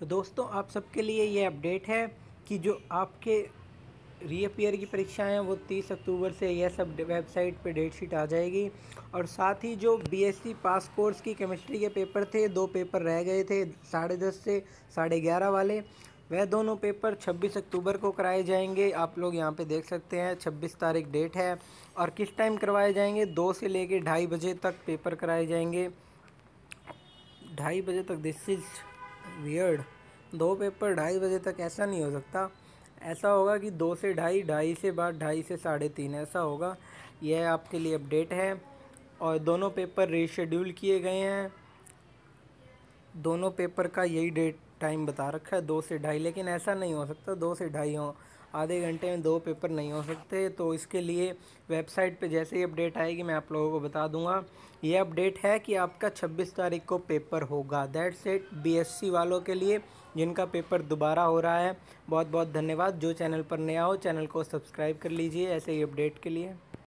तो दोस्तों आप सबके लिए ये अपडेट है कि जो आपके रीअपियर की परीक्षाएं हैं वो 30 अक्टूबर से यह सब वेबसाइट पे डेट शीट आ जाएगी। और साथ ही जो बीएससी पास कोर्स की केमिस्ट्री के पेपर थे, 2 पेपर रह गए थे 10:30 से 11:30 वाले, वह दोनों पेपर 26 अक्टूबर को कराए जाएंगे। आप लोग यहाँ पे देख सकते हैं 26 तारीख डेट है। और किस टाइम करवाए जाएंगे, 2 से लेके 2:30 बजे तक पेपर कराए जाएंगे। 2:30 बजे तक, दिस इज़ वियर्ड। 2 पेपर 2:30 बजे तक, ऐसा नहीं हो सकता। ऐसा होगा कि 2 से 2:30, 2:30 से बाद 2:30 से 3:30, ऐसा होगा। यह आपके लिए अपडेट है। और दोनों पेपर रीशेड्यूल किए गए हैं। दोनों पेपर का यही डेट टाइम बता रखा है 2 से 2:30, लेकिन ऐसा नहीं हो सकता 2 से 2:30 हो। आधे घंटे में 2 पेपर नहीं हो सकते। तो इसके लिए वेबसाइट पे जैसे ही अपडेट आएगी मैं आप लोगों को बता दूंगा। ये अपडेट है कि आपका 26 तारीख को पेपर होगा। दैट्स इट बीएससी वालों के लिए जिनका पेपर दोबारा हो रहा है। बहुत बहुत धन्यवाद। जो चैनल पर नया हो चैनल को सब्सक्राइब कर लीजिए ऐसे ही अपडेट के लिए।